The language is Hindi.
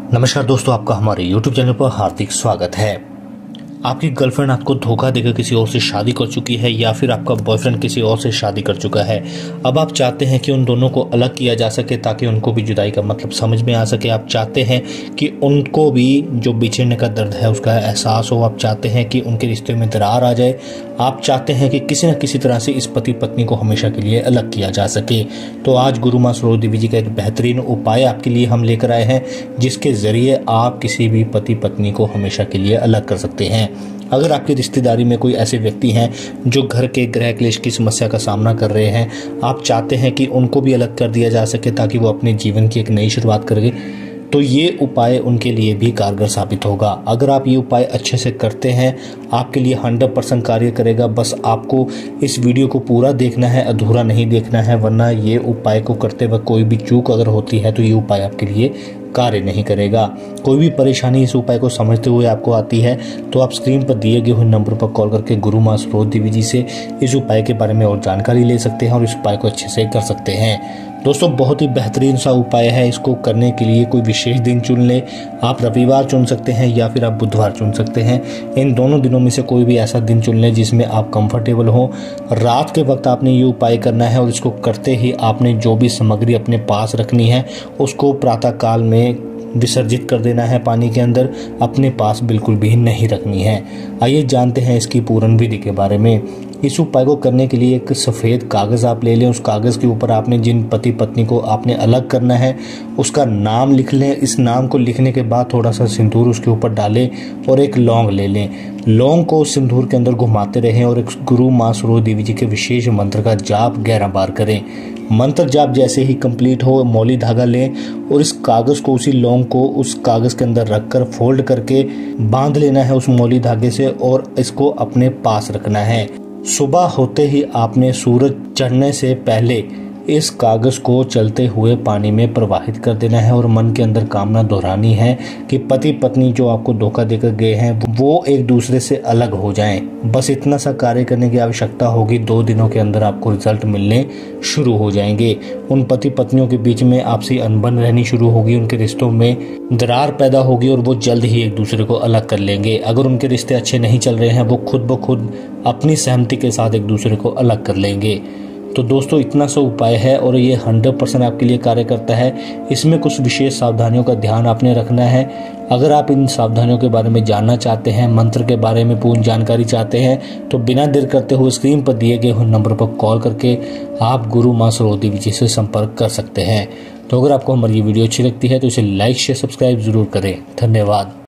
नमस्कार दोस्तों, आपका हमारे YouTube चैनल पर हार्दिक स्वागत है। आपकी गर्लफ्रेंड आपको धोखा देकर किसी और से शादी कर चुकी है या फिर आपका बॉयफ्रेंड किसी और से शादी कर चुका है। अब आप चाहते हैं कि उन दोनों को अलग किया जा सके ताकि उनको भी जुदाई का मतलब समझ में आ सके। आप चाहते हैं कि उनको भी जो बिछड़ने का दर्द है उसका एहसास हो। आप चाहते हैं कि उनके रिश्ते में दरार आ जाए। आप चाहते हैं कि किसी न किसी तरह से इस पति पत्नी को हमेशा के लिए अलग किया जा सके। तो आज गुरु माँ सरोज देवी जी का एक बेहतरीन उपाय आपके लिए हम लेकर आए हैं, जिसके जरिए आप किसी भी पति पत्नी को हमेशा के लिए अलग कर सकते हैं। अगर आपकी रिश्तेदारी में कोई ऐसे व्यक्ति हैं जो घर के गृह क्लेश की समस्या का सामना कर रहे हैं, आप चाहते हैं कि उनको भी अलग कर दिया जा सके ताकि वो अपने जीवन की एक नई शुरुआत करें, तो ये उपाय उनके लिए भी कारगर साबित होगा। अगर आप ये उपाय अच्छे से करते हैं, आपके लिए 100% कार्य करेगा। बस आपको इस वीडियो को पूरा देखना है, अधूरा नहीं देखना है, वरना ये उपाय को करते वक्त कोई भी चूक अगर होती है तो ये उपाय आपके लिए कार्य नहीं करेगा। कोई भी परेशानी इस उपाय को समझते हुए आपको आती है तो आप स्क्रीन पर दिए गए हुए नंबर पर कॉल करके गुरु माँ सरोज देवी जी से इस उपाय के बारे में और जानकारी ले सकते हैं और इस उपाय को अच्छे से कर सकते हैं। दोस्तों, बहुत ही बेहतरीन सा उपाय है। इसको करने के लिए कोई विशेष दिन चुन ले। आप रविवार चुन सकते हैं या फिर आप बुधवार चुन सकते हैं। इन दोनों दिनों में से कोई भी ऐसा दिन चुन ले जिसमें आप कंफर्टेबल हो। रात के वक्त आपने ये उपाय करना है और इसको करते ही आपने जो भी सामग्री अपने पास रखनी है उसको प्रातः काल में विसर्जित कर देना है पानी के अंदर। अपने पास बिल्कुल भी नहीं रखनी है। आइए जानते हैं इसकी पूर्ण विधि के बारे में। इस उपाय को करने के लिए एक सफ़ेद कागज़ आप ले लें। उस कागज़ के ऊपर आपने जिन पति पत्नी को आपने अलग करना है उसका नाम लिख लें। इस नाम को लिखने के बाद थोड़ा सा सिंदूर उसके ऊपर डालें और एक लौंग ले लें। लौंग को सिंदूर के अंदर घुमाते रहें और एक गुरु माँ सरोज देवी जी के विशेष मंत्र का जाप 11 बार करें। मंत्र जाप जैसे ही कंप्लीट हो, मौली धागा लें और इस कागज़ को, उसी लौंग को उस कागज़ के अंदर रखकर फोल्ड करके बांध लेना है उस मौली धागे से और इसको अपने पास रखना है। सुबह होते ही आपने सूरज चढ़ने से पहले इस कागज को चलते हुए पानी में प्रवाहित कर देना है और मन के अंदर कामना दोहरानी है कि पति पत्नी जो आपको धोखा देकर गए हैं वो एक दूसरे से अलग हो जाएं। बस इतना सा कार्य करने की आवश्यकता होगी। 2 दिनों के अंदर आपको रिजल्ट मिलने शुरू हो जाएंगे। उन पति पत्नियों के बीच में आपसी अनबन रहनी शुरू होगी। उनके रिश्तों में दरार पैदा होगी और वो जल्द ही एक दूसरे को अलग कर लेंगे। अगर उनके रिश्ते अच्छे नहीं चल रहे हैं, वो खुद ब खुद अपनी सहमति के साथ एक दूसरे को अलग कर लेंगे। तो दोस्तों, इतना सा उपाय है और ये 100% आपके लिए कार्य करता है। इसमें कुछ विशेष सावधानियों का ध्यान आपने रखना है। अगर आप इन सावधानियों के बारे में जानना चाहते हैं, मंत्र के बारे में पूर्ण जानकारी चाहते हैं, तो बिना देर करते हुए स्क्रीन पर दिए गए हुए नंबर पर कॉल करके आप गुरु माँ सरोज देवी जी से संपर्क कर सकते हैं। तो अगर आपको हमारी ये वीडियो अच्छी लगती है तो इसे लाइक शेयर सब्सक्राइब जरूर करें। धन्यवाद।